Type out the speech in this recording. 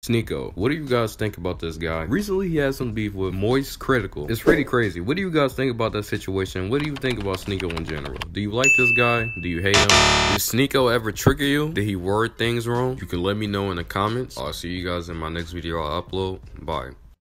Sneako. What do you guys think about this guy? Recently, he had some beef with Moistcritikal. It's pretty crazy. What do you guys think about that situation? What do you think about Sneako in general? Do you like this guy? Do you hate him? Did Sneako ever trigger you? Did he word things wrong? You can let me know in the comments. I'll see you guys in my next video I'll upload. Bye.